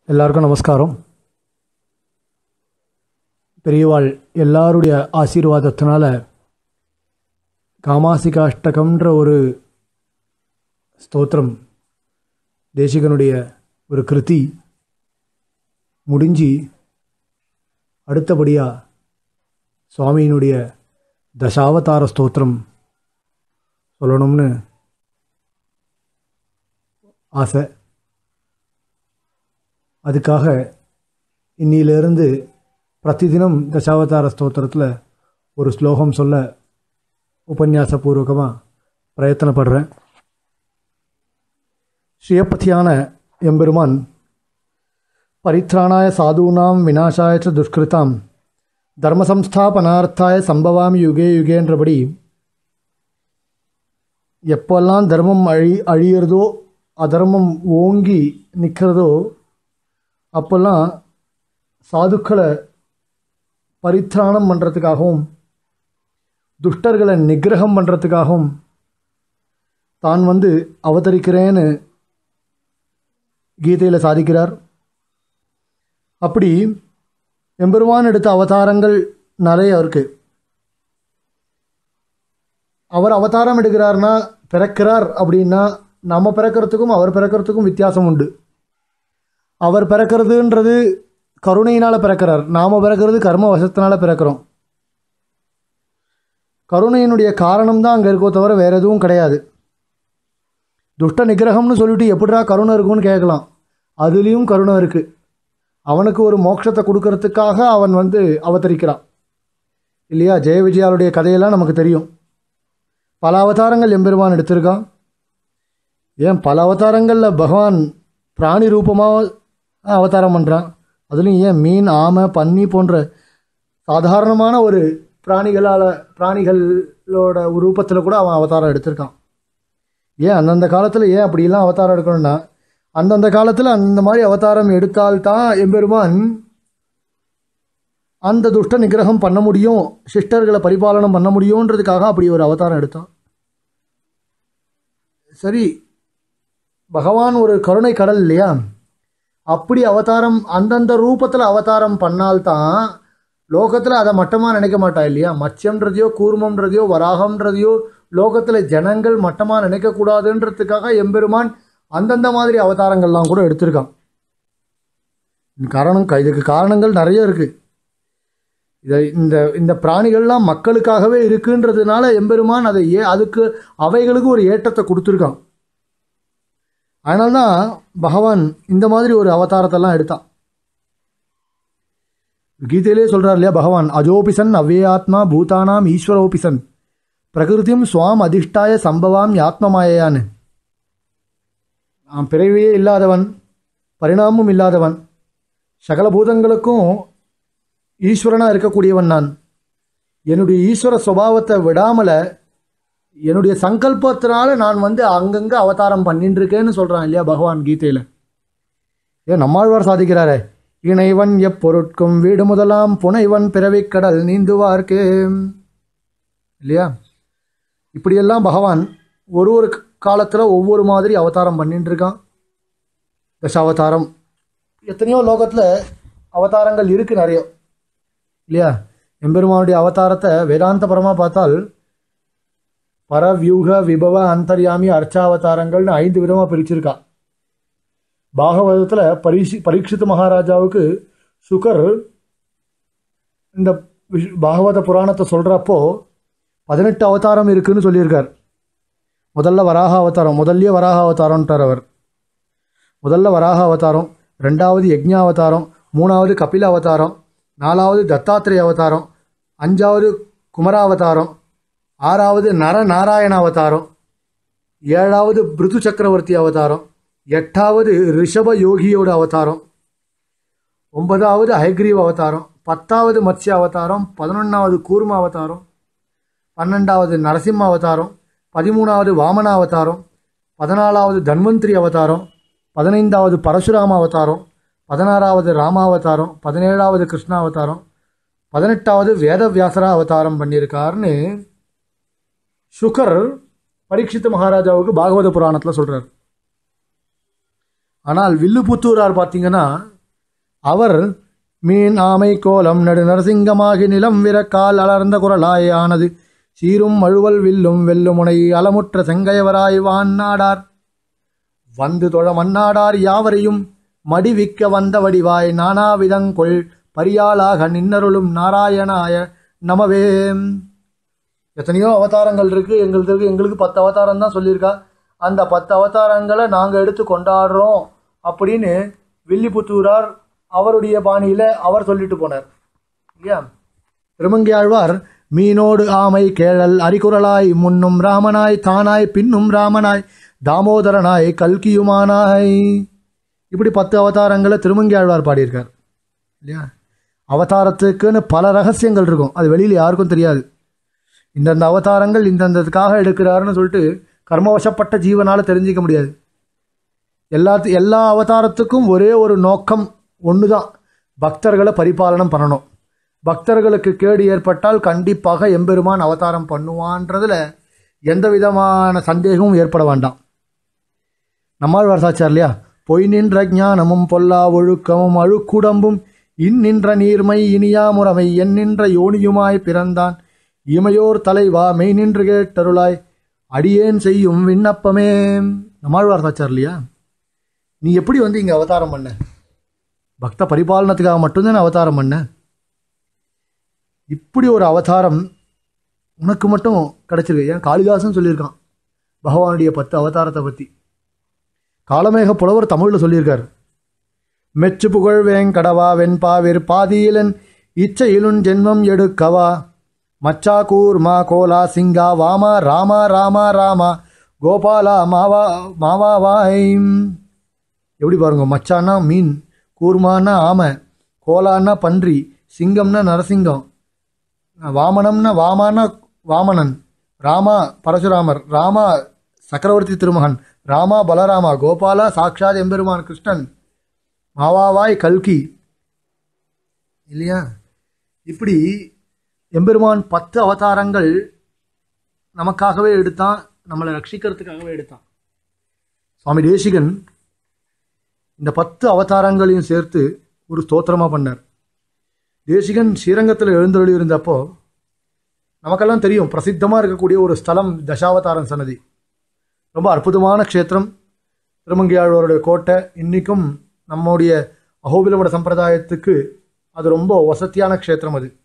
எல்லாருக்கும் நமஸ்காரம். பெரியவாள் எல்லாருடைய ஆசீர்வாதத்தினால காமாசிகாஷ்டகம்ன்ற ஒரு ஸ்தோத்திரம், தேசிகனுடைய ஒரு கிருதி முடிஞ்சு அடுத்தபடியாக சுவாமியினுடைய தசாவதார ஸ்தோத்திரம் சொல்லணும்னு ஆசை. அதுக்காக இன்னிலிருந்து பிரதிதினம் தசாவதார ஸ்தோத்திரத்தில் ஒரு ஸ்லோகம் சொல்ல உபன்யாசபூர்வகமாக பிரயத்தனப்படுறேன். ஸ்ரீயப்பதியான எம்பெருமான் பரித்ராணாய சாதூனாம் விநாசாய ச துஷ்கிருதாம் தர்மசம்ஸ்தாபனார்த்தாய சம்பவாமி யுகே யுகேன்றபடி எப்பெல்லாம் தர்மம் அழியிறதோ அதர்மம் ஓங்கி நிற்கிறதோ அப்போல்லாம் சாதுக்களை பரித்ராணம் பண்ணுறதுக்காகவும் துஷ்டர்களை நிகிரகம் பண்ணுறதுக்காகவும் தான் அவதரிக்கிறேன்னு கீதையில் சாதிக்கிறார். அப்படி எம்பெருமான் எடுத்த அவதாரங்கள் நிறைய இருக்குது. அவர் அவதாரம் எடுக்கிறார்னா பிறக்கிறார் அப்படின்னா நம்ம பிறக்கிறதுக்கும் அவர் பிறக்கிறதுக்கும் வித்தியாசம் உண்டு. அவர் பிறக்கிறதுன்றது கருணையினால் பிறக்கிறார், நாம் பிறக்கிறது கர்ம வசத்தினால் பிறக்கிறோம். கருணையினுடைய காரணம்தான் அங்கே இருக்கோ தவிர வேறு எதுவும் கிடையாது. துஷ்ட நிகிரகம்னு சொல்லிட்டு எப்படிடா கருணை இருக்கும்னு கேட்கலாம். அதுலேயும் கருணை இருக்குது. அவனுக்கு ஒரு மோட்சத்தை கொடுக்கறதுக்காக அவன் அவதரிக்கிறான் இல்லையா? ஜெய விஜயாளுடைய கதையெல்லாம் நமக்கு தெரியும். பல அவதாரங்கள் எம்பெருமான் எடுத்திருக்கான். ஏன் பல அவதாரங்களில் பகவான் பிராணி ரூபமாக அவதாரம் பண்ணுறான். அதுலேயும் ஏன் மீன், ஆமை, பன்னி போன்ற சாதாரணமான ஒரு பிராணிகளோட ரூபத்தில் கூட அவன் அவதாரம் எடுத்திருக்கான். ஏன் அந்தந்த காலத்தில் ஏன் அப்படிலாம் அவதாரம் எடுக்கணும்னா, அந்தந்த காலத்தில் அந்த மாதிரி அவதாரம் எடுத்தால்தான் எம்பெருமான் அந்த துஷ்ட நிகிரகம் பண்ண முடியும், சிஷ்டர்களை பரிபாலனம் பண்ண முடியுன்றதுக்காக அப்படி ஒரு அவதாரம் எடுத்தான். சரி, பகவான் ஒரு கருணை கடல் இல்லையா? அப்படி அவதாரம் அந்தந்த ரூபத்தில் அவதாரம் பண்ணால்தான் லோகத்தில் அதை மட்டமாக நினைக்க மாட்டா இல்லையா? மத்யம்ன்றதையோ கூர்மன்றதையோ வராகம்ன்றதையோ லோகத்தில் ஜனங்கள் மட்டமாக நினைக்கக்கூடாதுன்றதுக்காக எம்பெருமான் அந்தந்த மாதிரி அவதாரங்கள்லாம் கூட எடுத்திருக்கான். இதுக்கு காரணங்கள் நிறைய இருக்குது. இந்த பிராணிகள்லாம் மக்களுக்காகவே இருக்குன்றதுனால எம்பெருமான் அதுக்கு அவைகளுக்கு ஒரு ஏற்றத்தை கொடுத்துருக்கான். அதனால்தான் பகவான் இந்த மாதிரி ஒரு அவதாரத்தெல்லாம் எடுத்தான். கீதையிலே சொல்கிறார் இல்லையா பகவான், அஜோபிசன் அவ்வேயாத்மா பூதானாம் ஈஸ்வரோபிசன் பிரகிருதியும் சுவாம் அதிஷ்டாய சம்பவாம் யாத்மமாயான்னு. நான் பிறவியே இல்லாதவன், பரிணாமமும் இல்லாதவன், சகல பூதங்களுக்கும் ஈஸ்வரனாக இருக்கக்கூடியவன். நான் என்னுடைய ஈஸ்வர சுபாவத்தை விடாமலை என்னுடைய சங்கல்பத்தினால நான் அங்கங்கே அவதாரம் பண்ணிட்டு இருக்கேன்னு சொல்கிறான் இல்லையா பகவான் கீதையில். ஏன் நம்மாழ்வார் சாதிக்கிறாரே, இணைவன் எப்பொருட்கும் வீடு முதலாம் புனைவன் பிறவிக்கடல் நீந்துவார்க்கு இல்லையா? இப்படியெல்லாம் பகவான் ஒரு காலத்தில் ஒவ்வொரு மாதிரி அவதாரம் பண்ணிட்டு இருக்கான். தசாவதாரம் எத்தனையோ லோகத்தில் அவதாரங்கள் இருக்குது நிறைய இல்லையா? எம்பெருமானுடைய அவதாரத்தை வேதாந்தபரமாக பார்த்தால் பரவியூக விபவ அந்தர்யாமி அர்ச்சாவதாரங்கள்னு 5 விதமாக பிரிச்சிருக்கா. பாகவதத்தில் பரீட்சித் மகாராஜாவுக்கு சுகர் இந்த பாகவத புராணத்தை சொல்கிறப்போ 18 அவதாரம் இருக்குதுன்னு சொல்லியிருக்கார். முதல்ல வராக அவதாரம்ன்றார் அவர். முதல்ல வராக அவதாரம், 2வது யக்ஞாவதாரம், 3வது கபில அவதாரம், 4வது தத்தாத்திரேய அவதாரம், 5வது குமராவதாரம், 6வது நரநாராயண அவதாரம், 7வது பிருது சக்கரவர்த்தி அவதாரம், 8வது ரிஷப யோகியோட அவதாரம், 9வது ஹயக்ரீவ அவதாரம், 10வது மத்ஸ்ய அவதாரம், 11வது கூர்ம அவதாரம், 12வது நரசிம்ம அவதாரம், 13வது வாமன அவதாரம், 14வது தன்வந்திரி அவதாரம், 15வது பரசுராம அவதாரம், 16வது ராமாவதாரம், 17வது கிருஷ்ண அவதாரம், 18வது வேதவியாசரா அவதாரம் பண்ணியிருக்காருன்னு சுகர் பரீட்சித் மகாராஜாவுக்கு பாகவத புராணத்தில் சொல்கிறார். ஆனால் வில்லுபுத்தூரார் பார்த்தீங்கன்னா அவர் மீன் ஆமை கோலம் நடு நரசிங்கமாகி நிலம் விரக்கால் அலர்ந்த குரலாய் ஆனது சீரும் மழுவல் வில்லும் வெல்லுமுனை அலமுற்ற செங்கையவராய் வான் நாடார் வந்து தொழ மன்னாடார் யாவரையும் மடிவிக்க வந்த வடிவாய் நானாவிதங்கொள் பரியாளாக நின்னருளும் நாராயணாய நமவே. எத்தனையோ அவதாரங்கள் இருக்கு எங்களுக்கு 10 அவதாரம் தான் சொல்லியிருக்கா. அந்த 10 அவதாரங்களை நாங்கள் எடுத்து கொண்டாடுறோம் அப்படின்னு வில்லிபுத்தூரார் அவருடைய பாணியில அவர் சொல்லிட்டு போனார் இல்லையா. திருமங்கையாழ்வார் மீனோடு ஆமை கேழல் அரிகுரலாய் முன்னும் ராமனாய் தானாய் பின்னும் ராமனாய் தாமோதரனாய் கல்கியுமானாய் இப்படி 10 அவதாரங்களை திருமங்கையாழ்வார் பாடியிருக்கார் இல்லையா. அவதாரத்துக்குன்னு பல ரகசியங்கள் இருக்கும், அது வெளியில் யாருக்கும் தெரியாது. இந்தந்த அவதாரங்கள் இந்தந்ததுக்காக எடுக்கிறாருன்னு சொல்லிட்டு கர்மவசப்பட்ட ஜீவனால் தெரிஞ்சிக்க முடியாது. எல்லா அவதாரத்துக்கும் ஒரே ஒரு நோக்கம் ஒன்று தான், பக்தர்களை பரிபாலனம் பண்ணணும். பக்தர்களுக்கு கேடு ஏற்பட்டால் கண்டிப்பாக எம்பெருமான் அவதாரம் பண்ணுவான்றதுல எந்த விதமான சந்தேகமும் ஏற்பட வேண்டாம். நம்மாழ்வார் சாச்சார் இல்லையா, பொய் நின்ற ஞானமும் பொல்லா ஒழுக்கமும் அழுக்குடம்பும் நின்ற நீர்மை இனியா முறைமை நின்ற யோனியுமாய் பிறந்தான் இமையோர் தலைவா மெய் நின்று கேட்டருளாய் அடியேன் செய்யும் விண்ணப்பமே. நம்மாழ்வார் சாச்சார் இல்லையா, நீ எப்படி இங்கே அவதாரம் பண்ண? பக்த பரிபாலனத்துக்காக மட்டும்தான் அவதாரம் பண்ண. இப்படி ஒரு அவதாரம் உனக்கு மட்டும் கிடைச்சிருக்கு. ஏன் காளிதாசன் சொல்லியிருக்கான் பகவானுடைய 10 அவதாரத்தை பற்றி. காலமேக புலவர் தமிழில் சொல்லியிருக்கார். மெச்சு புகழ் வேங்கடவா வெண்பாவிர் பாதியிலன் இச்சையிலுன் ஜென்மம் எடுக்கவா மச்சா கூர்மா கோலா சிங்கா வாமா ராமா ராமா ராமா கோபாலா மாவா மாவாவாய். எப்படி பாருங்க, மச்சான்னா மீன், கூர்மானா ஆமை, கோலான்னா பன்றி, சிங்கம்னா நரசிங்கம், வாமனம்னா வாமானா வாமனன், ராமா பரசுராமர், ராமா சக்கரவர்த்தி திருமகன், ராமா பலராமா, கோபாலா சாக்ஷாத் எம்பெருமான் கிருஷ்ணன், மாவாவாய் கல்கி இல்லையா. இப்படி எம்பெருமான் 10 அவதாரங்கள் நமக்காகவே எடுத்தான், நம்மளை ரட்சிக்கிறதுக்காகவே எடுத்தான். சுவாமி தேசிகன் இந்த 10 அவதாரங்களையும் சேர்த்து ஒரு ஸ்தோத்திரமாக பண்ணார். தேசிகன் ஸ்ரீரங்கத்தில் எழுந்தருளி இருந்தப்போ நமக்கெல்லாம் தெரியும், பிரசித்தமாக இருக்கக்கூடிய ஒரு ஸ்தலம் தசாவதாரன் சன்னதி. ரொம்ப அற்புதமான க்ஷேத்திரம், திருமங்கையாழ்வாருடைய கோட்டை. இன்றைக்கும் நம்முடைய அகோபிலவட சம்பிரதாயத்துக்கு அது ரொம்ப வசதியான க்ஷேத்திரம். அது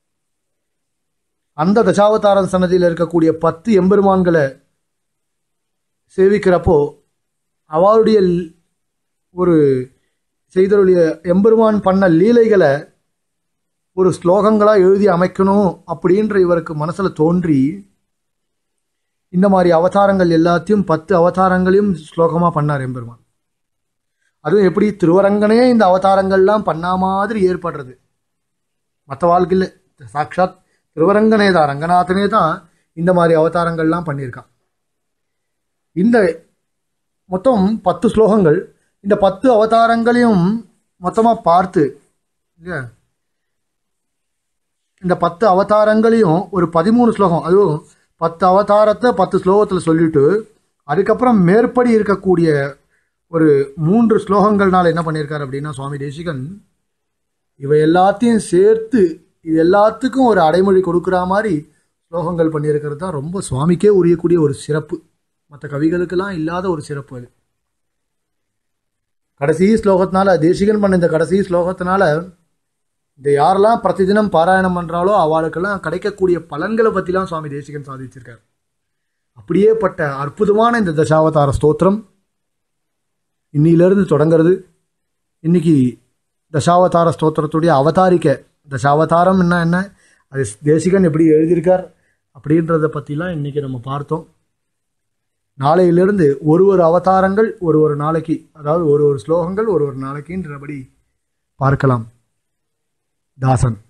அந்த தசாவதாரன் சன்னதியில் இருக்கக்கூடிய 10 எம்பெருமான்களை சேவிக்கிறப்போ அவருடைய ஒரு செய்தருடைய எம்பெருமான் பண்ண லீலைகளை ஒரு ஸ்லோகங்களாக எழுதி அமைக்கணும் அப்படின்ற இவருக்கு மனசில் தோன்றி இந்த மாதிரி அவதாரங்கள் எல்லாத்தையும் 10 அவதாரங்களையும் ஸ்லோகமாக பண்ணார் எம்பெருமான். அதுவும் எப்படி திருவரங்கனே இந்த அவதாரங்கள்லாம் பண்ணா மாதிரி ஏற்படுறது. மற்ற வாழ்க்கையில் சாட்சாத் திருவரங்கனே தான், ரங்கநாதனே தான் இந்த மாதிரி அவதாரங்கள்லாம் பண்ணியிருக்கான். இந்த மொத்தம் 10 ஸ்லோகங்கள், இந்த 10 அவதாரங்களையும் மொத்தமாக பார்த்து இல்லையா, இந்த 10 அவதாரங்களையும் ஒரு 13 ஸ்லோகம், அதுவும் 10 அவதாரத்தை 10 ஸ்லோகத்தில் சொல்லிட்டு அதுக்கப்புறம் மேற்படி இருக்கக்கூடிய ஒரு 3 ஸ்லோகங்கள்னால என்ன பண்ணியிருக்காரு அப்படின்னா, சுவாமி தேசிகன் இவை எல்லாத்தையும் சேர்த்து இது எல்லாத்துக்கும் ஒரு அடைமொழி கொடுக்குற மாதிரி ஸ்லோகங்கள் பண்ணியிருக்கிறது தான் ரொம்ப சுவாமிக்கே உரியக்கூடிய ஒரு சிறப்பு. மற்ற கவிகளுக்கெல்லாம் இல்லாத ஒரு சிறப்பு அது. கடைசி ஸ்லோகத்தினால, தேசிகன் பண்ண இந்த கடைசி ஸ்லோகத்தினால இந்த யாரெல்லாம் பிரதிதினம் பாராயணம் பண்ணுறாலோ அவளுக்கெல்லாம் கிடைக்கக்கூடிய பலன்களை பற்றிலாம் சுவாமி தேசிகன் சாதிச்சிருக்கார். அப்படியே பட்ட அற்புதமான இந்த தசாவதார ஸ்தோத்திரம் இன்னிலிருந்து தொடங்கிறது. இன்னைக்கு தசாவதார ஸ்தோத்திரத்துடைய அவதாரிக்க, தசாவதாரம் என்ன, அது தேசிகன் எப்படி எழுதியிருக்கார் அப்படின்றத பற்றிலாம் இன்றைக்கி நம்ம பார்த்தோம். நாளையிலிருந்து ஒரு அவதாரங்கள் ஒரு நாளைக்கு, அதாவது ஒரு ஸ்லோகங்கள் ஒரு நாளைக்குன்றபடி பார்க்கலாம். தாசன்.